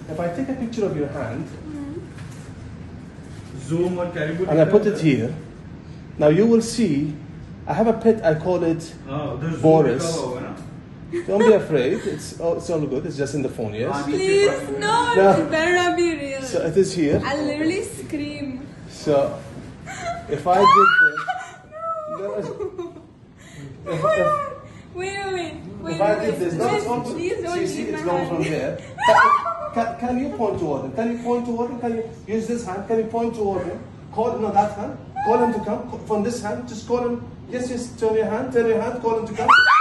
if I take a picture of your hand, zoom or caribou, and I put it here, now you will see, I have a pet, I call it Boris. Don't be afraid, it's all good, it's just in the phone, yes? Please, no, it better not be real. So it is here. I'll literally scream. So, if I did this... Wait. If I did this, no, it's going to... Please don't See, leave it's my going hand. from here. Can you point toward him? Can you point toward him? Can you use this hand? Can you point toward him? Call, no, that hand. Call him to come. From this hand, just call him. Yes, turn your hand, call him to come.